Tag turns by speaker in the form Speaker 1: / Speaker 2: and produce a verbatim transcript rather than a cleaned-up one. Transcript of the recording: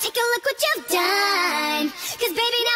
Speaker 1: Take a look what you've done. Cause baby, now